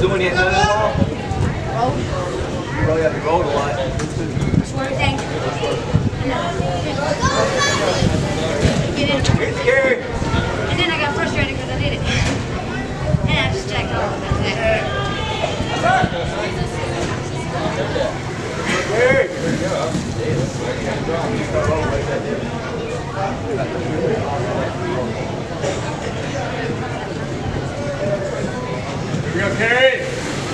So when you had done it all? You really have to roll a lot. Thank you. Here's the carry. And then I got frustrated because I did it. And I just checked all of it. Here we go, Carrie.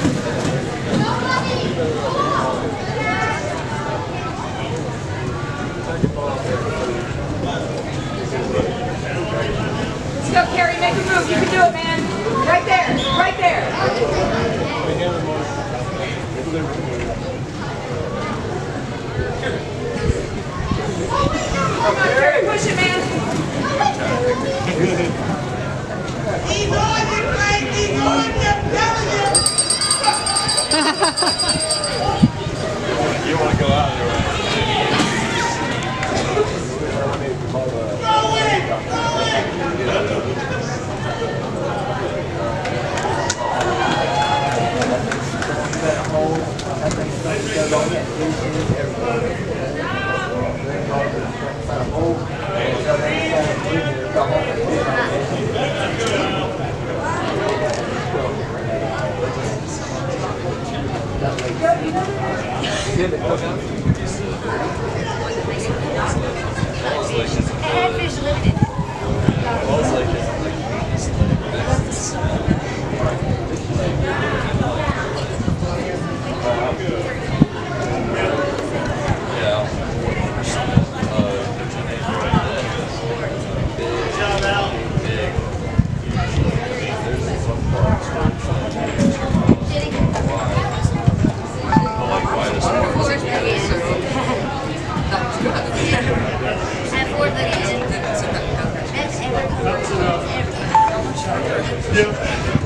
Let's go, Carrie. Make a move. You can do it, man. Right there. Right there. Come on, Carrie. Push it, man. He's on it, Frank. He's on it. You want to go out there, right? Throw it. Throw it. And fish lifted. Yeah.